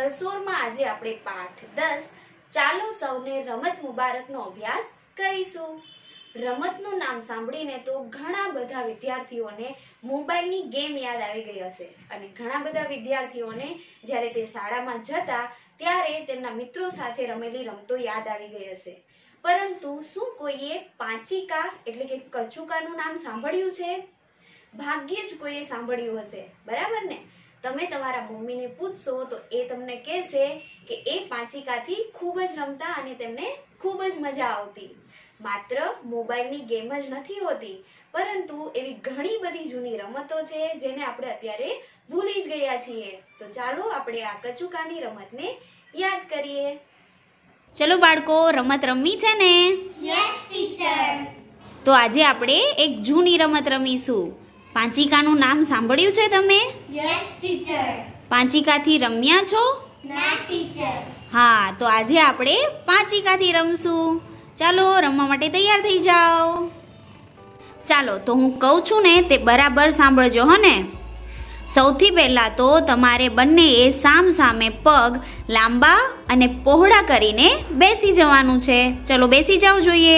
કલસોરમાં આજે આપણે પાઠ 10 ચાલો સૌને રમત મુબારકનો અભ્યાસ કરીશું। રમતનું નામ સાંભળીને તો ઘણા બધા વિદ્યાર્થીઓને મોબાઈલની ગેમ યાદ આવી ગઈ હશે અને ઘણા બધા વિદ્યાર્થીઓને જ્યારે તે શાળામાં જતા ત્યારે તેમના મિત્રો સાથે રમેલી રમતો યાદ આવી ગઈ હશે। પરંતુ શું કોઈએ પાંચિકા એટલે કે કચુકાનું નામ સાંભળ્યું છે? ભાગ્યે જ કોઈએ સાંભળ્યું હશે, બરાબર ને? તમે તમારા મમ્મીને પૂછશો તો એ તમને કહેશે કે એ પાંચિકાથી ખૂબ જ રમતા અને તેમને ખૂબ જ મજા આવતી। માત્ર મોબાઈલની ગેમ જ નથી હોતી, પરંતુ એવી ઘણી બધી જૂની રમતો છે જેને આપણે અત્યારે ભૂલી જ ગયા છીએ। તો ચાલો આપણે આ કચુકાની રમતને યાદ કરીએ। ચલો બાળકો, રમત રમવી છે ને? Yes teacher. તો આજે આપણે એક જૂની રમત રમીશું। પાંચિકાનું નામ સાંભળ્યું છે તમે? Yes teacher. પાંચિકાથી રમ્યા છો? ના ટીચર। હા, તો આજે આપણે પાંચિકાથી રમશું। ચાલો રમવા માટે તૈયાર થઈ જાઓ। ચાલો તો હું કહું છું ને તે બરાબર સાંભળજો હો ને। સૌથી પહેલાં તો તમારે બંનેએ સામ સામે પગ લાંબા અને પહોળા કરીને બેસી જવાનું છે। ચલો બેસી જાઓ જોઈએ।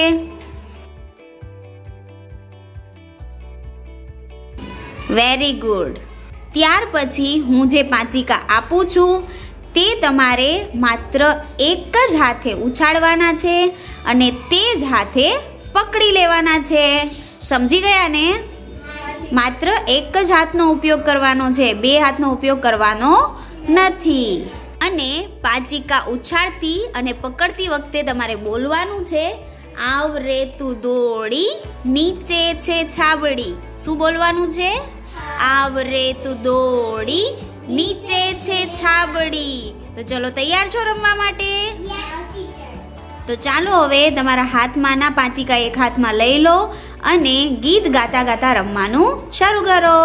Very good. ત્યાર પછી હું જે પાંચિકા આપું છું તે તમારે માત્ર એક જ હાથે ઉછાળવાના છે અને તે જ હાથે પકડી લેવાના છે। સમજી ગયા ને? માત્ર એક જ હાથનો ઉપયોગ કરવાનો છે, બે હાથનો ઉપયોગ કરવાનો નથી। અને પાંચિકા ઉછાળતી અને પકડતી વખતે તમારે બોલવાનું છે, આવ રે તું દોડી નીચે છે છાબડી। શું બોલવાનું છે? આવ રે તું દોડી નીચે છે છાબડી। તો ચલો તૈયાર છો રમવા માટે? Yes teacher. તો ચાલો હવે તમારા હાથમાં ના પાંચિકા એક હાથમાં લઈ લો અને ગીત ગાતા ગાતા રમવાનું શરૂ કરો।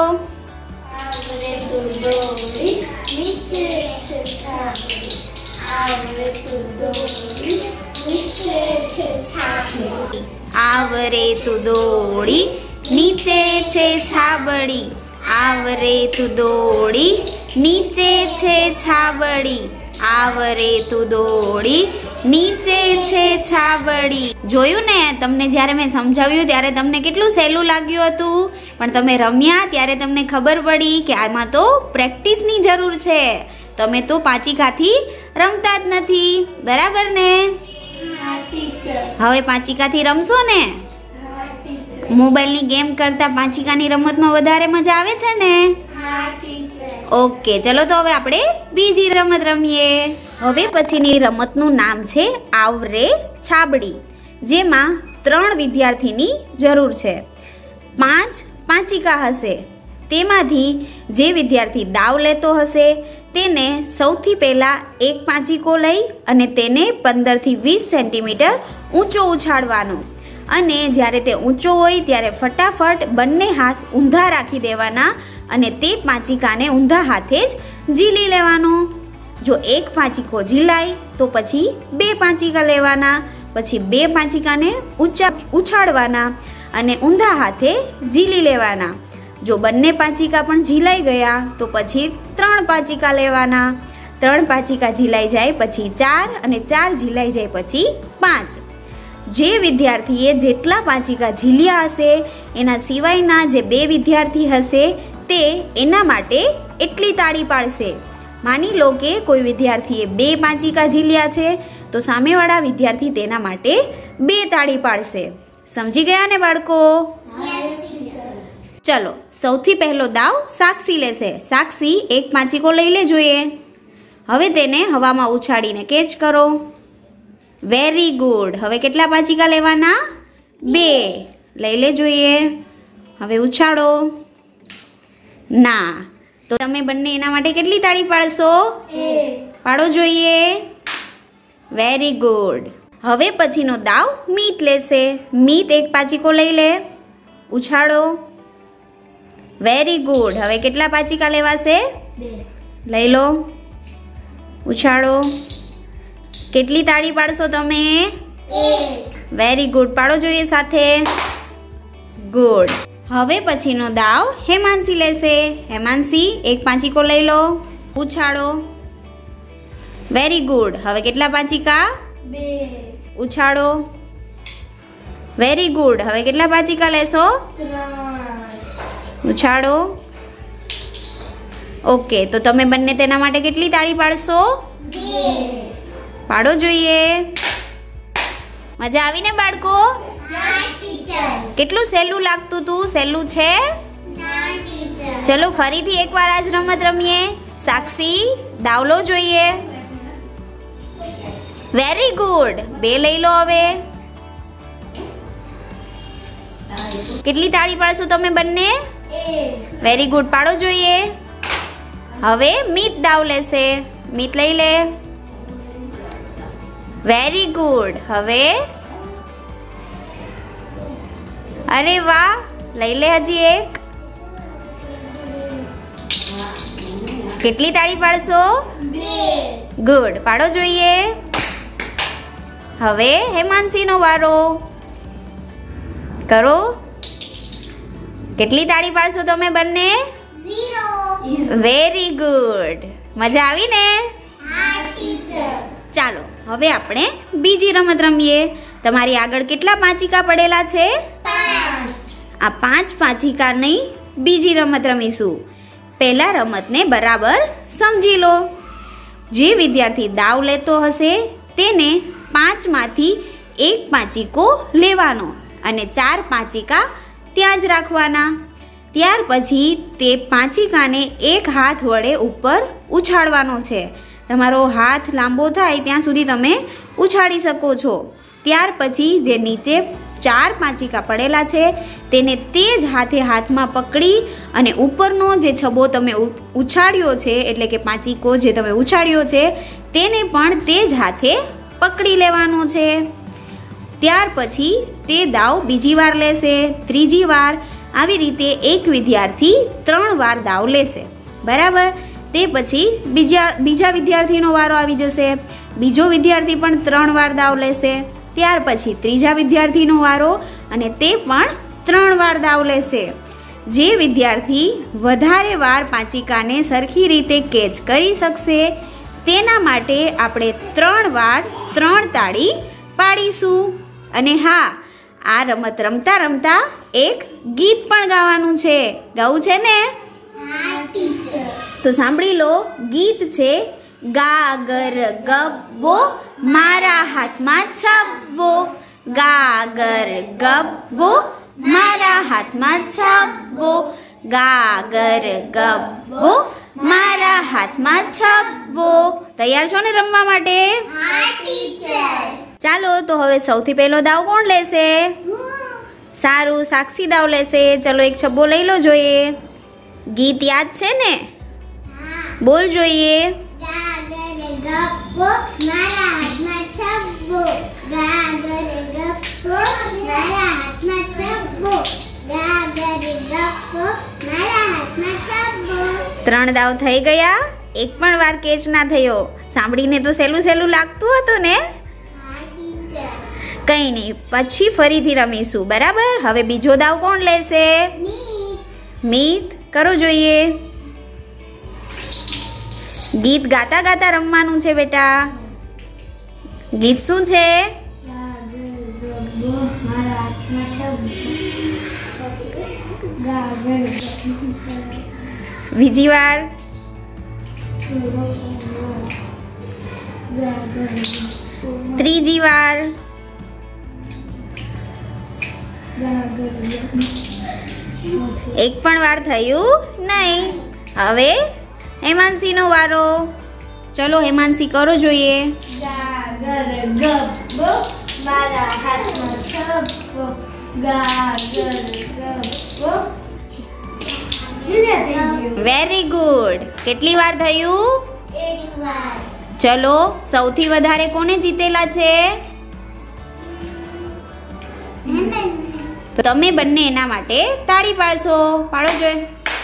આવ રે તું દોડી નીચે છે છાબડી, આવ રે તું દોડી નીચે છે છાબડી, આવ રે તું દોડી નીચે છે છાબડી, આવ રે તું દોડી નીચે છે છાબડી, આવ રે તું દોડી નીચે છે છાબડી। જોયું ને? તમને જ્યારે મેં સમજાવ્યું ત્યારે તમને કેટલું સહેલું લાગ્યું હતું, પણ તમે રમ્યા ત્યારે તમને ખબર પડી કે આમાં તો પ્રેક્ટિસની જરૂર છે। તમે તો પાંચિકાથી રમતા જ નથી, બરાબર ને? હા ટીચર। હવે પાંચિકાથી રમશો ને? હા ટીચર। મોબાઈલની ગેમ કરતા પાંચિકાની રમતમાં વધારે મજા આવે છે ને? હા ટીચર। ઓકે, ચલો તો હવે આપણે બીજી રમત રમીએ। હવે પછીની રમતનું નામ છે આવ રે છાબડી, જેમાં 3 વિદ્યાર્થીની જરૂર છે। 5 પાંચિકા હશે, તેમાંથી જે વિદ્યાર્થી દાવ લેતો હશે તેને સૌથી પહેલાં એક પાંચિકો લઈ અને તેને 15 થી 20 સેન્ટીમીટર ઊંચો ઉછાળવાનો અને જ્યારે તે ઊંચો હોય ત્યારે ફટાફટ બંને હાથ ઊંધા રાખી દેવાના અને તે પાંચિકાને ઊંધા હાથે જ ઝીલી લેવાનો। જો એક પાંચિકો ઝીલાય તો પછી 2 પાંચિકા લેવાના, પછી 2 પાંચિકાને ઉછાળવાના અને ઊંધા હાથે ઝીલી લેવાના। જો બંને પાંચિકા પણ ઝીલાઈ ગયા તો પછી 3 પાંચિકા લેવાના, 3 પાંચિકા ઝીલાઈ જાય પછી 4 અને 4 ઝીલાઈ જાય પછી 5। જે વિદ્યાર્થીએ જેટલા પાંચિકા ઝીલ્યા હશે એના સિવાયના જે 2 વિદ્યાર્થી હશે તે એના માટે એટલી તાળી પાડશે। માની લો કે કોઈ વિદ્યાર્થીએ 2 પાંચિકા ઝીલ્યા છે તો સામેવાળા વિદ્યાર્થી તેના માટે 2 તાળી પાડશે। સમજી ગયા ને બાળકો? Yes teacher. ચલો સૌથી પહેલો દાવ સાક્ષી લેશે। સાક્ષી એક પાંચિકો લઈ લે જોઈએ। હવે તેને હવામાં ઉછાળીને કેચ કરો। Very good. હવે કેટલા પાંચિકા લેવાના? 2 લઈ લે જોઈએ। હવે ઉછાળો। ના, તો તમે બંને એના માટે કેટલી તાળી પાડશો? પાડો જોઈએ। Very good. હવે પછીનો દાવ મીત લેશે। મીત એક પાંચિકો લઈ લે, ઉછાળો। Very good. હવે કેટલા પાંચિકા લેવાશે? 2 લઈ લો, ઉછાળો। કેટલી તાળી પાડશો તમે? 1 વેરી ગુડ। પાડો જોઈએ સાથે। ગુડ। હવે પછીનો દાવ હેમાંસી લેશે। હેમાંસી એક પાંચિકો લઈ લો, ઉછાળો। Very good. હવે કેટલા પાંચિકા? 2 ઉછાળો. Very good. હવે કેટલા પાંચિકા લેશો? 3 ઉછાળો. ઓકે, તો તમે બંને તેના માટે કેટલી તાળી પાડશો? 2 પાડો જોઈએ. મજા આવીને બાળકો? ના ટીચર કેટલું સહેલું લાગતું તું? સહેલું છે? ના ટીચર ચલો ફરીથી એકવાર આજ રમત રમીએ. સાક્ષી, દાવલો જોઈએ. Very good. 2 લઈ લો. હવે કેટલી તાળી પાડશો તમે બંને? 8 વેરી ગુડ. પાડો જોઈએ. હવે મીત દાવ લેશે. મીત લઈ લે. Very good. હવે અરે વાહ, લઈ લે હજી એક. કેટલી તાળી પાડશો? 2 ગુડ. પાડો જોઈએ. હવે હેમાંસીનો વારો. કરો. કેટલી તાળી પાડશો તમે બંને? 0 વેરી ગુડ. મજા આવી ને? હા ટીચર ચાલો હવે આપણે બીજી રમત રમીએ. તમારી આગળ કેટલા પાંચિકા પડેલા છે? 5 આ 5 પાંચિકાની બીજી રમત રમીશું. પહેલા રમતને બરાબર સમજી લો. જે વિદ્યાર્થી દાવ લેતો હશે તેને 5માંથી 1 પાંચિકો લેવાનો અને 4 પાંચિકા ત્યાં જ રાખવાના. ત્યાર પછી તે પાંચિકાને એક હાથ વડે ઉપર ઉછાળવાનો છે. તમારો હાથ લાંબો થાય ત્યાં સુધી તમે ઉછાળી શકો છો. ત્યાર પછી જે નીચે 4 પાંચિકા પડેલા છે તેને તે જ હાથમાં પકડી અને ઉપરનો જે છબો તમે ઉછાળ્યો છે એટલે કે પાંચિકો જે તમે ઉછાળ્યો છે તેને પણ તે જ હાથે પકડી લેવાનો છે. ત્યાર પછી તે દાવ બીજી વાર લેશે, ત્રીજી વાર. આવી રીતે એક વિદ્યાર્થી 3 વાર દાવ લેશે. બરાબર. તે પછી બીજા વિદ્યાર્થીનો વારો આવી જશે. બીજો વિદ્યાર્થી પણ 3 વાર દાવ લેશે. ત્યાર પછી ત્રીજા વિદ્યાર્થીનો વારો અને તે પણ 3 વાર દાવ લેશે. જે વિદ્યાર્થી વધારે વાર પાંચિકાને સરખી રીતે કેચ કરી શકશે તેના માટે આપણે 3 વાર 3 તાળી પાડીશું. અને હા, આ રમત રમતા રમતા એક ગીત પણ ગાવાનું છે. ગાવું છે ને? હા ટીચર તો સાંભળી લો. ગીત છે ગાગર ગબ્બો મારા હાથમાં છબ્બો, ગાગર ગબ્બો મારા હાથમાં છબ્બો, ગાગર ગબ્બો મારા હાથમાં છબ્બો. તૈયાર છો ને રમવા માટે? હા ટીચર ચાલો તો હવે સૌથી પહેલો દાવ કોણ લેશે? સારું, સાક્ષી દાવ લેશે. ચલો એક છબ્બો લઈ લો જોઈએ. ગીત યાદ છે ને? બોલ જોઈએ. ગાગર ગપ્પો મારા હાથમાં છબ્બો, ગાગર ગપ્પો મારા હાથમાં છબ્બો, ગાગર ગપ્પો મારા હાથમાં છબ્બો. 3 દાવ થઈ ગયા. એક પણ વાર કેચ ના થયો. સાંભળીને તો સહેલું સહેલું લાગતું હતું ને? હા ટીચર કંઈ નહીં, પછી ફરીથી રમીશું. બરાબર. હવે બીજો દાવ કોણ લેશે? મીત. કરો જોઈએ. ગીત ગાતા ગાતા રમવાનું છે બેટા. ગીત શું છે? ગાગર ગપ્પો મારા હાથમાં છબ્બો, ગાગર બીજી વાર. ગાગર ત્રીજી વાર. ગાગર એક પણ વાર થયું નહીં. હવે હેમાંસીનો વારો. ચલો હેમાંસી કરો જોઈએ. ગાગર ગપ્પો મારા હાથમાં છબ્બો, ગાગર ગપ્પો. Very good. કેટલી વાર થયું? એક વાર. ચલો સૌથી વધારે કોને જીતેલા છે? તો તમે બંને એના માટે તાળી પાડશો. પાડો જોઈએ.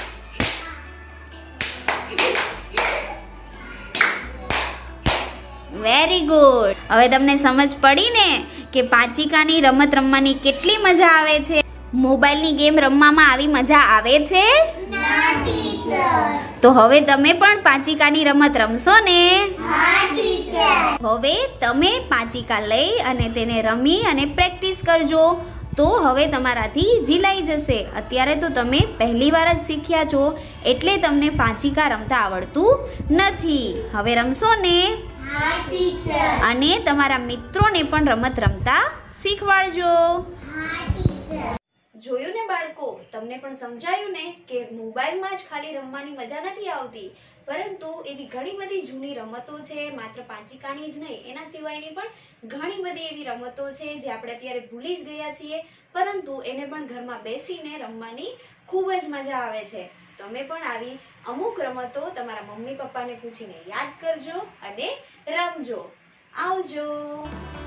Very good. હવે તમને સમજ પડી ને કે પાંચિકાની રમત રમવાની કેટલી મજા આવે છે? મોબાઈલની ગેમ રમવામાં આવી મજા આવે છે? ના ટીચર. તો હવે તમે પણ પાંચિકાની રમત રમશો ને? હા ટીચર. હવે તમે પાંચિકા લઈ અને તેને રમી અને પ્રેક્ટિસ કરજો. તો હવે તમારાથી ઝીલાઈ જશે. અત્યારે તો તમે પહેલી વાર જ શીખ્યા છો એટલે તમને પાંચિકા રમતા આવડતું નથી. હવે રમશો ને? હા ટીચર. અને તમારા મિત્રોને પણ રમત રમતા શીખવાડજો. હા ટીચર. જોયું ને બાળકો, તમને પણ સમજાયું ને કે મોબાઈલમાં જ ખાલી રમવાની મજા નથી આવતી, પરંતુ એવી ઘણી બધી જૂની રમતો છે, માત્ર પાંચિકાની જ નહીં, એના સિવાયની પણ ઘણી બધી એવી રમતો છે જે આપણે અત્યારે ભૂલી જ ગયા છીએ, પરંતુ એને પણ ઘરમાં બેસીને રમવાની ખૂબ જ મજા આવે છે. તમે પણ આવી અમુક રમતો તમારા મમ્મી પપ્પાને પૂછીને યાદ કરજો અને રમજો. આવજો.